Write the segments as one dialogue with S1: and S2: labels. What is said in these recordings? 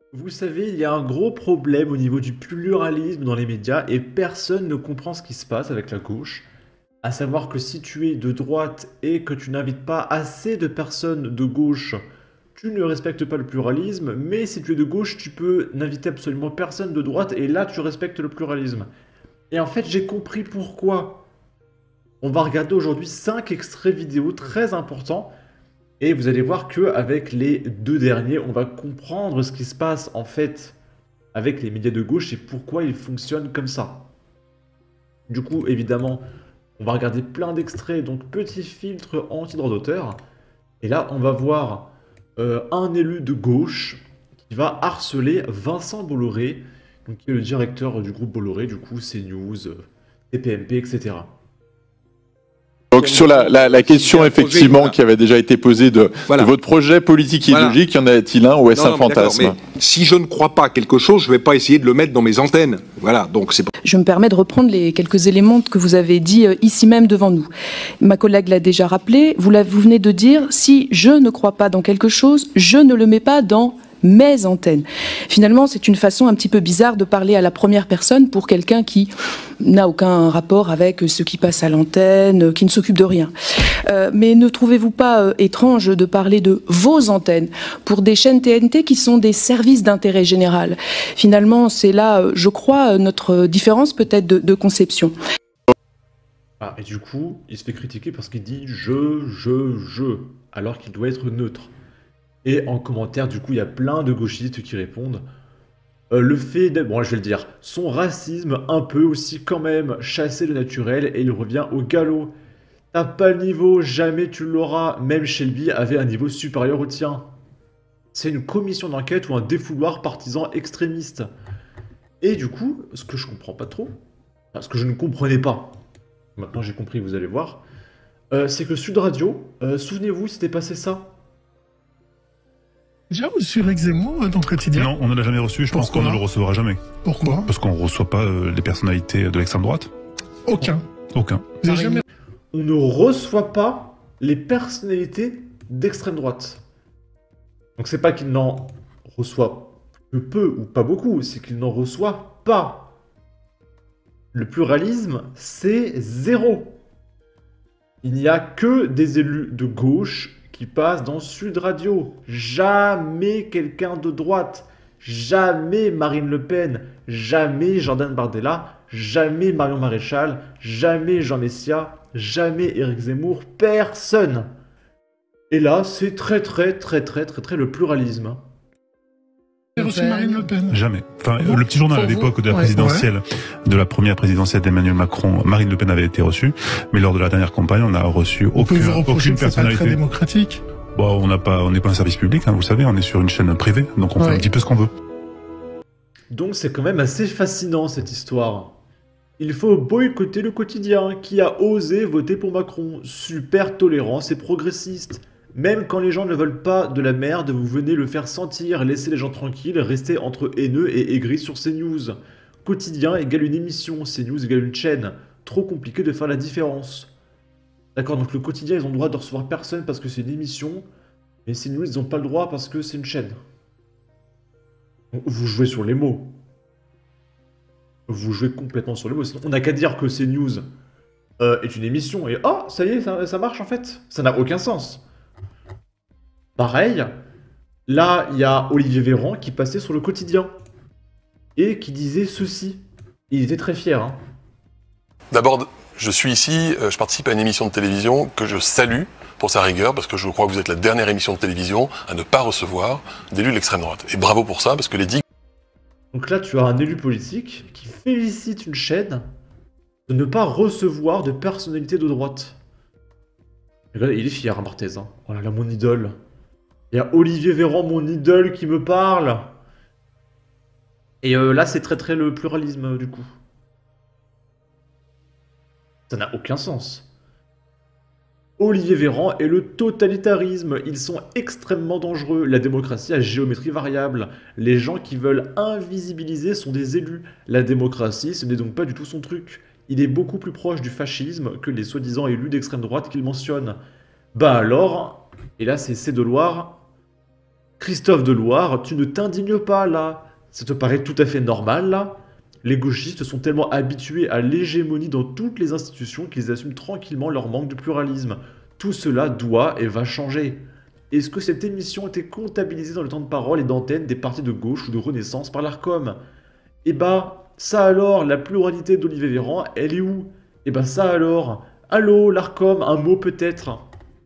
S1: Vous savez, il y a un gros problème au niveau du pluralisme dans les médias et personne ne comprend ce qui se passe avec la gauche. À savoir que si tu es de droite et que tu n'invites pas assez de personnes de gauche, tu ne respectes pas le pluralisme, mais si tu es de gauche, tu peux n'inviter absolument personne de droite et là tu respectes le pluralisme. Et en fait, j'ai compris pourquoi. On va regarder aujourd'hui 5 extraits vidéo très importants. Et vous allez voir que avec les deux derniers, on va comprendre ce qui se passe en fait avec les médias de gauche et pourquoi ils fonctionnent comme ça. Du coup, évidemment, on va regarder plein d'extraits, donc petit filtre anti-droit d'auteur. Et là, on va voir un élu de gauche qui va harceler Vincent Bolloré, donc qui est le directeur du groupe Bolloré, du coup CNews, TPMP, etc.
S2: Donc sur la question effectivement qui avait déjà été posée de votre projet politique idéologique, y en a-t-il un ou est-ce un fantasme?
S3: Si je ne crois pas à quelque chose, je ne vais pas essayer de le mettre dans mes antennes. Voilà, donc c'est...
S4: Je me permets de reprendre les quelques éléments que vous avez dit ici même devant nous. Ma collègue l'a déjà rappelé, vous venez de dire, si je ne crois pas dans quelque chose, je ne le mets pas dans mes antennes. Finalement, c'est une façon un petit peu bizarre de parler à la première personne pour quelqu'un qui n'a aucun rapport avec ce qui passe à l'antenne, qui ne s'occupe de rien. Mais ne trouvez-vous pas étrange de parler de vos antennes pour des chaînes TNT qui sont des services d'intérêt général? Finalement, c'est là, je crois, notre différence peut-être de conception.
S1: Ah, et du coup, il se fait critiquer parce qu'il dit je, alors qu'il doit être neutre. Et en commentaire, du coup, il y a plein de gauchistes qui répondent le fait de... Bon, je vais le dire. Son racisme, un peu aussi quand même, chasser le naturel et il revient au galop. T'as pas le niveau, jamais tu l'auras. Même Shelby avait un niveau supérieur au tien. C'est une commission d'enquête ou un défouloir partisan extrémiste. Et du coup, ce que je comprends pas trop, enfin, ce que je ne comprenais pas, maintenant j'ai compris, vous allez voir, c'est que Sud Radio, souvenez-vous, c'était passé ça.
S5: Déjà reçu Eric Zemmour dans le quotidien?
S6: Non, on ne l'a jamais reçu, je pense qu'on ne le recevra jamais.
S5: Pourquoi?
S6: Parce qu'on ne reçoit pas les personnalités de l'extrême droite.
S5: Aucun.
S6: Aucun.
S5: Vous avez jamais...
S1: On ne reçoit pas les personnalités d'extrême droite. Donc c'est pas qu'il n'en reçoit que peu ou pas beaucoup, c'est qu'il n'en reçoit pas. Le pluralisme, c'est zéro. Il n'y a que des élus de gauche qui passe dans Sud Radio. Jamais quelqu'un de droite. Jamais Marine Le Pen. Jamais Jordan Bardella. Jamais Marion Maréchal. Jamais Jean Messia. Jamais Éric Zemmour. Personne. Et là, c'est très le pluralisme.
S5: reçu Marine Le Pen?
S6: Jamais. Enfin, le petit journal à l'époque de la présidentielle, de la première présidentielle d'Emmanuel Macron, Marine Le Pen avait été reçue, mais lors de la dernière campagne, on n'a reçu aucune personnalité.
S5: C'est pas très démocratique.
S6: Bon, on n'est pas un service public, hein, vous le savez, on est sur une chaîne privée, donc on fait un petit peu ce qu'on veut.
S1: Donc c'est quand même assez fascinant cette histoire. Il faut boycotter le quotidien qui a osé voter pour Macron. Super tolérant et progressiste. Même quand les gens ne veulent pas de la merde, vous venez le faire sentir, laissez les gens tranquilles, restez entre haineux et aigris sur CNews. Quotidien égale une émission, CNews égale une chaîne. Trop compliqué de faire la différence. D'accord, donc le quotidien, ils ont le droit de recevoir personne parce que c'est une émission, mais CNews, ils n'ont pas le droit parce que c'est une chaîne. Vous jouez sur les mots. Vous jouez complètement sur les mots. Sinon, on n'a qu'à dire que CNews est une émission et oh, ça y est, ça marche en fait. Ça n'a aucun sens. Pareil, là, il y a Olivier Véran qui passait sur le quotidien et qui disait ceci. Il était très fier. Hein.
S7: D'abord, je suis ici, je participe à une émission de télévision que je salue pour sa rigueur, parce que je crois que vous êtes la dernière émission de télévision à ne pas recevoir d'élus de l'extrême droite. Et bravo pour ça, parce que les digues...
S1: Donc là, tu as un élu politique qui félicite une chaîne de ne pas recevoir de personnalité de droite. Regardez, il est fier, hein, Barthez. Hein. Oh là là, mon idole. Il y a Olivier Véran, mon idole, qui me parle. Et là, c'est très le pluralisme, du coup. Ça n'a aucun sens. Olivier Véran et le totalitarisme, ils sont extrêmement dangereux. La démocratie à géométrie variable. Les gens qui veulent invisibiliser sont des élus. La démocratie, ce n'est donc pas du tout son truc. Il est beaucoup plus proche du fascisme que les soi-disant élus d'extrême droite qu'il mentionne. Bah alors, et là c'est C. Deloire, Christophe Deloire, tu ne t'indignes pas là. Ça te paraît tout à fait normal là? Les gauchistes sont tellement habitués à l'hégémonie dans toutes les institutions qu'ils assument tranquillement leur manque de pluralisme. Tout cela doit et va changer. Est-ce que cette émission était comptabilisée dans le temps de parole et d'antenne des partis de gauche ou de Renaissance par l'Arcom? Eh bah, ça alors, la pluralité d'Olivier Véran, elle est où? Eh bah ça alors, allô l'Arcom, un mot peut-être?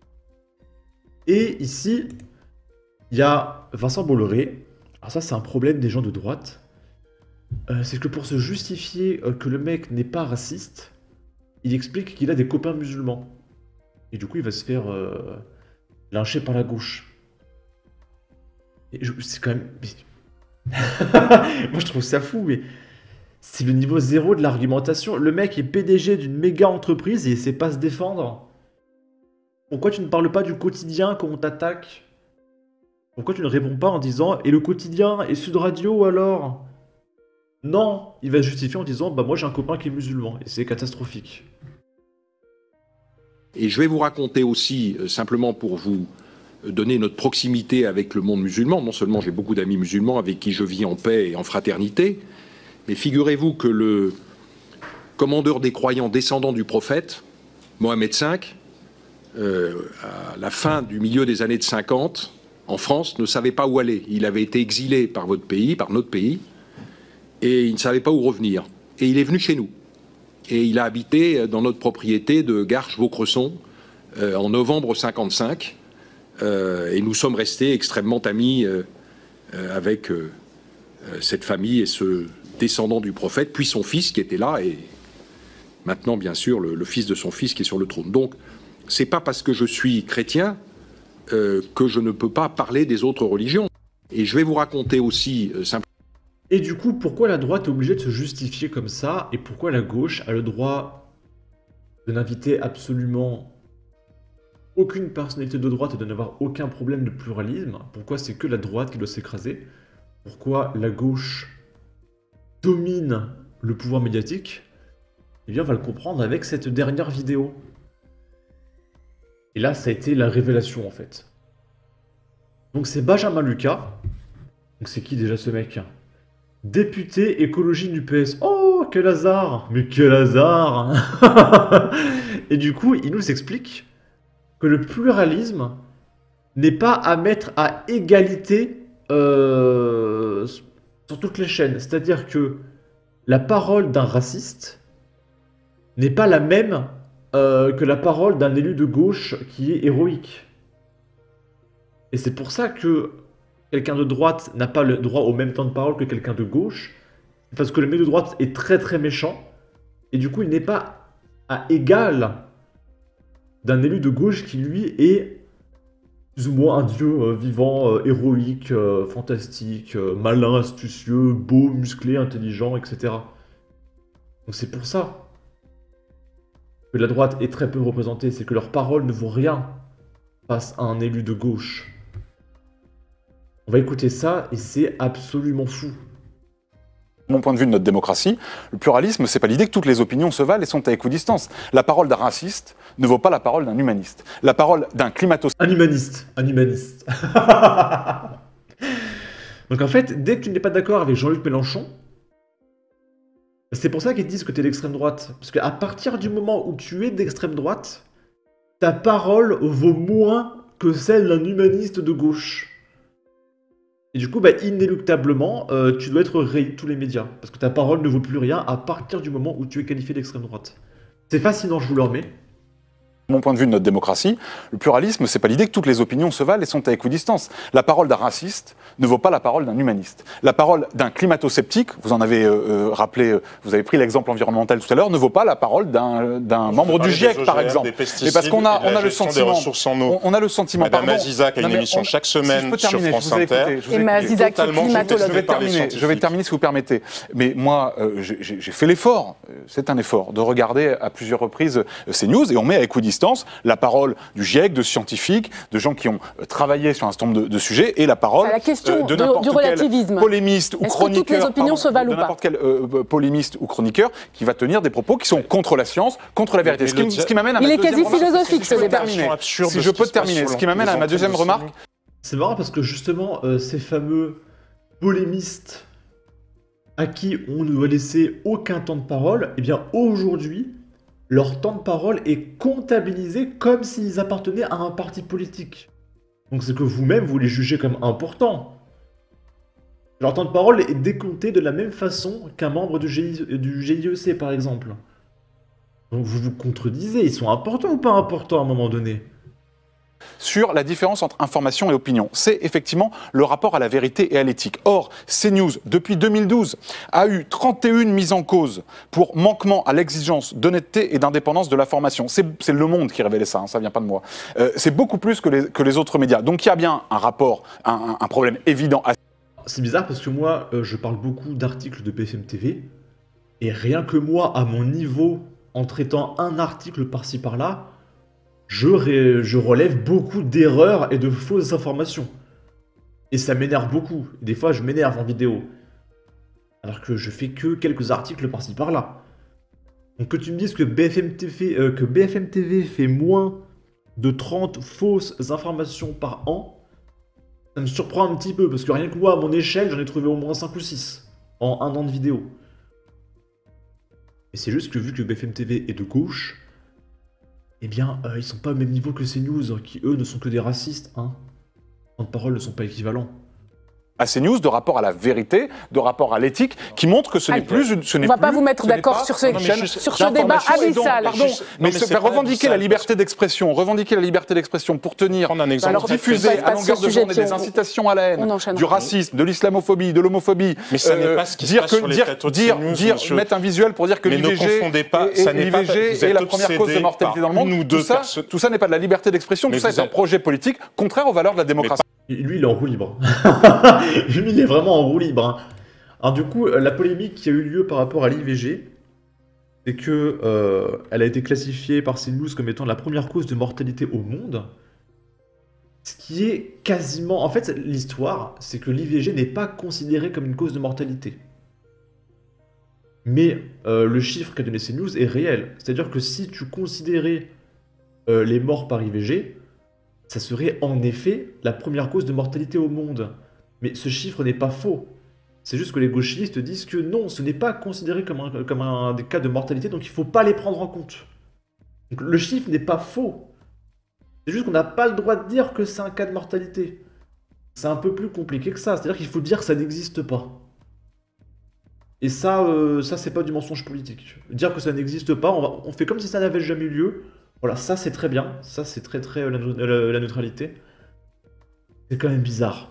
S1: Et ici, il y a Vincent Bolloré. Alors ça, c'est un problème des gens de droite. C'est que pour se justifier que le mec n'est pas raciste, il explique qu'il a des copains musulmans. Et du coup, il va se faire lyncher par la gauche. C'est quand même... Moi, je trouve ça fou, mais c'est le niveau zéro de l'argumentation. Le mec est PDG d'une méga entreprise et il sait pas se défendre. Pourquoi tu ne parles pas du quotidien quand on t'attaque? Pourquoi tu ne réponds pas en disant « Et le quotidien? Et Sud Radio alors ?» Non, il va se justifier en disant « Bah moi j'ai un copain qui est musulman et c'est catastrophique. »
S3: Et je vais vous raconter aussi, simplement pour vous donner notre proximité avec le monde musulman, non seulement j'ai beaucoup d'amis musulmans avec qui je vis en paix et en fraternité, mais figurez-vous que le commandeur des croyants descendant du prophète, Mohammed V, à la fin du milieu des années 50, en France, ne savait pas où aller. Il avait été exilé par votre pays, par notre pays, et il ne savait pas où revenir. Et il est venu chez nous. Et il a habité dans notre propriété de Garches-Vaucresson en novembre 55. Et nous sommes restés extrêmement amis avec cette famille et ce descendant du prophète, puis son fils qui était là, et maintenant, bien sûr, le fils de son fils qui est sur le trône. Donc, c'est pas parce que je suis chrétien que je ne peux pas parler des autres religions. Et je vais vous raconter aussi simplement...
S1: Et du coup, pourquoi la droite est obligée de se justifier comme ça? Et pourquoi la gauche a le droit de n'inviter absolument aucune personnalité de droite et de n'avoir aucun problème de pluralisme? Pourquoi c'est que la droite qui doit s'écraser? Pourquoi la gauche domine le pouvoir médiatique? Eh bien, on va le comprendre avec cette dernière vidéo. Et là, ça a été la révélation, en fait. Donc, c'est Benjamin Lucas. Donc, c'est qui déjà ce mec? Député écologie du PS. Oh, quel hasard! Mais quel hasard! Et du coup, il nous explique que le pluralisme n'est pas à mettre à égalité sur toutes les chaînes. C'est-à-dire que la parole d'un raciste n'est pas la même que la parole d'un élu de gauche qui est héroïque. Et c'est pour ça que quelqu'un de droite n'a pas le droit au même temps de parole que quelqu'un de gauche, parce que le mec de droite est très très méchant, et du coup il n'est pas à égal d'un élu de gauche qui lui est plus ou moins un dieu vivant, héroïque, fantastique, malin, astucieux, beau, musclé, intelligent, etc. Donc c'est pour ça que la droite est très peu représentée, c'est que leur parole ne vaut rien face à un élu de gauche. On va écouter ça et c'est absolument fou.
S8: Mon point de vue de notre démocratie, le pluralisme, c'est pas l'idée que toutes les opinions se valent et sont à équidistance. La parole d'un raciste ne vaut pas la parole d'un humaniste. La parole d'un climato...
S1: Un humaniste. Donc en fait, dès que tu n'es pas d'accord avec Jean-Luc Mélenchon, c'est pour ça qu'ils disent que tu es d'extrême droite. Parce qu'à partir du moment où tu es d'extrême droite, ta parole vaut moins que celle d'un humaniste de gauche. Et du coup, bah, inéluctablement, tu dois être rayé de tous les médias. Parce que ta parole ne vaut plus rien à partir du moment où tu es qualifié d'extrême droite. C'est fascinant, je vous le remets.
S8: Mon point de vue de notre démocratie, le pluralisme, c'est pas l'idée que toutes les opinions se valent et sont à équidistance. La parole d'un raciste ne vaut pas la parole d'un humaniste. La parole d'un climato-sceptique, vous en avez rappelé, vous avez pris l'exemple environnemental tout à l'heure, ne vaut pas la parole d'un membre du GIEC, par exemple.
S9: Mais parce qu'on a le sentiment,
S8: on a le sentiment.
S9: Madame Azizac a une émission chaque semaine sur France Inter.
S4: Et Azizac,
S8: je vais terminer si vous permettez. Mais moi, j'ai fait l'effort, c'est un effort, de regarder à plusieurs reprises ces news et on met à équidistance la parole du GIEC, de scientifiques, de gens qui ont travaillé sur un certain nombre de sujets, et la parole de n'importe quel polémiste ou chroniqueur, polémiste ou chroniqueur qui va tenir des propos qui sont contre la science, contre la vérité. Ce qui m'amène à ma deuxième remarque.
S4: Il est quasi philosophique ce débat.
S8: Si je peux terminer, ce qui m'amène à ma deuxième remarque.
S1: C'est marrant parce que justement, ces fameux polémistes à qui on ne doit laisser aucun temps de parole, eh bien aujourd'hui, leur temps de parole est comptabilisé comme s'ils appartenaient à un parti politique. Donc c'est que vous-même, vous les jugez comme importants. Leur temps de parole est décompté de la même façon qu'un membre du GIEC, par exemple. Donc vous vous contredisez, ils sont importants ou pas importants à un moment donné?
S8: Sur la différence entre information et opinion. C'est effectivement le rapport à la vérité et à l'éthique. Or, CNews, depuis 2012, a eu 31 mises en cause pour manquement à l'exigence d'honnêteté et d'indépendance de l'information. C'est Le Monde qui révélait ça, hein, ça vient pas de moi. C'est beaucoup plus que les autres médias. Donc il y a bien un rapport, un problème évident à...
S1: C'est bizarre parce que moi, je parle beaucoup d'articles de BFM TV, et rien que moi, à mon niveau, en traitant un article par-ci par-là, je relève beaucoup d'erreurs et de fausses informations. Et ça m'énerve beaucoup. Des fois, je m'énerve en vidéo. Alors que je fais que quelques articles par-ci par-là. Donc que tu me dises que BFM TV fait moins de 30 fausses informations par an, ça me surprend un petit peu. Parce que rien que moi, à mon échelle, j'en ai trouvé au moins 5 ou 6 en un an de vidéo. Et c'est juste que vu que BFM TV est de gauche, eh bien, ils sont pas au même niveau que CNews, qui eux ne sont que des racistes, hein. Les temps de parole ne sont pas équivalents.
S8: À CNews, de rapport à la vérité, de rapport à l'éthique, qui montre que ce n'est plus une...
S10: On ne va pas vous mettre d'accord sur ce débat abyssal.
S8: Pardon, mais revendiquer la liberté d'expression, pour tenir, diffuser à longueur de journée des incitations à la haine, du racisme, de l'islamophobie, de l'homophobie, mettre un visuel pour dire que l'IVG est la première cause de mortalité dans le monde, tout ça n'est pas de la liberté d'expression, tout ça est un projet politique contraire aux valeurs de la démocratie.
S1: Lui, il est en roue libre. Lui, il est vraiment en roue libre. Hein. Alors du coup, la polémique qui a eu lieu par rapport à l'IVG, c'est que elle a été classifiée par CNews comme étant la première cause de mortalité au monde. Ce qui est quasiment... En fait, l'histoire, c'est que l'IVG n'est pas considéré comme une cause de mortalité. Mais le chiffre qu'a donné CNews est réel. C'est-à-dire que si tu considérais les morts par IVG, ça serait en effet la première cause de mortalité au monde. Mais ce chiffre n'est pas faux. C'est juste que les gauchistes disent que non, ce n'est pas considéré comme un des cas de mortalité, donc il ne faut pas les prendre en compte. Donc le chiffre n'est pas faux. C'est juste qu'on n'a pas le droit de dire que c'est un cas de mortalité. C'est un peu plus compliqué que ça. C'est-à-dire qu'il faut dire que ça n'existe pas. Et ça c'est pas du mensonge politique. Dire que ça n'existe pas, on fait comme si ça n'avait jamais eu lieu. Voilà, ça c'est très bien, ça c'est très la neutralité. C'est quand même bizarre.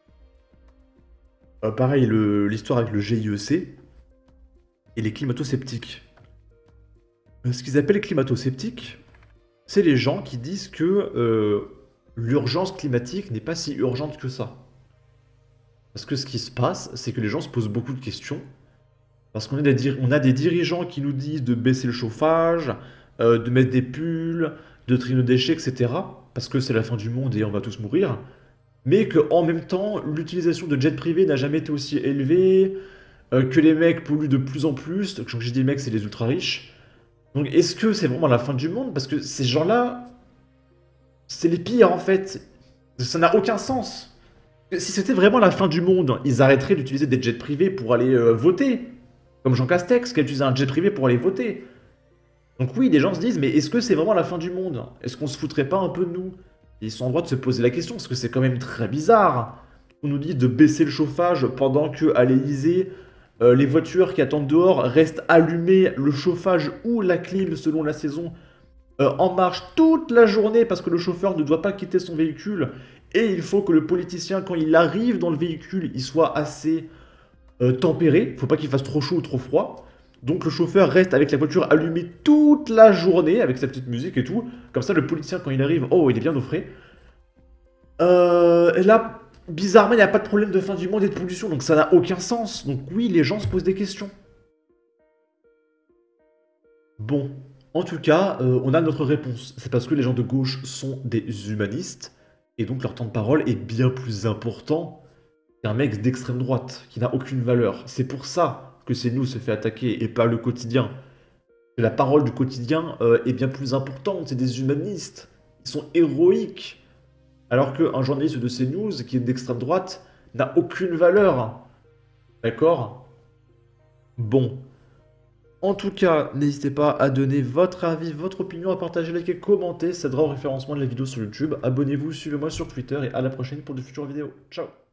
S1: Pareil, l'histoire avec le GIEC et les climato-sceptiques. Ce qu'ils appellent les climato-sceptiques, c'est les gens qui disent que l'urgence climatique n'est pas si urgente que ça. Parce que ce qui se passe, c'est que les gens se posent beaucoup de questions. Parce qu'on a des dirigeants qui nous disent de baisser le chauffage, de mettre des pulls, de trier nos déchets, etc. Parce que c'est la fin du monde et on va tous mourir. Mais qu'en même temps, l'utilisation de jets privés n'a jamais été aussi élevée, que les mecs polluent de plus en plus. Quand je dis mecs, c'est les ultra riches. Donc est-ce que c'est vraiment la fin du monde? Parce que ces gens-là, c'est les pires en fait. Ça n'a aucun sens. Si c'était vraiment la fin du monde, ils arrêteraient d'utiliser des jets privés pour aller voter. Comme Jean Castex, qui a utilisé un jet privé pour aller voter. Donc oui, les gens se disent, mais est-ce que c'est vraiment la fin du monde? Est-ce qu'on se foutrait pas un peu de nous? Ils sont en droit de se poser la question, parce que c'est quand même très bizarre. On nous dit de baisser le chauffage pendant qu'à l'Elysée, les voitures qui attendent dehors restent allumées, le chauffage ou la clim, selon la saison, en marche toute la journée, parce que le chauffeur ne doit pas quitter son véhicule. Et il faut que le politicien, quand il arrive dans le véhicule, il soit assez tempéré. Il ne faut pas qu'il fasse trop chaud ou trop froid. Donc le chauffeur reste avec la voiture allumée toute la journée, avec sa petite musique et tout. Comme ça, le politicien, quand il arrive, oh, il est bien au frais. Et là, bizarrement, il n'y a pas de problème de fin du monde et de pollution, donc ça n'a aucun sens. Donc oui, les gens se posent des questions. Bon, en tout cas, on a notre réponse. C'est parce que les gens de gauche sont des humanistes, et donc leur temps de parole est bien plus important qu'un mec d'extrême droite, qui n'a aucune valeur. C'est pour ça que CNews se fait attaquer et pas le quotidien. La parole du quotidien est bien plus importante, c'est des humanistes. Ils sont héroïques. Alors qu'un journaliste de CNews qui est d'extrême droite n'a aucune valeur. D'accord? Bon. En tout cas, n'hésitez pas à donner votre avis, votre opinion, à partager, liker, commenter. Ça aidera au référencement de la vidéo sur YouTube. Abonnez-vous, suivez-moi sur Twitter et à la prochaine pour de futures vidéos. Ciao!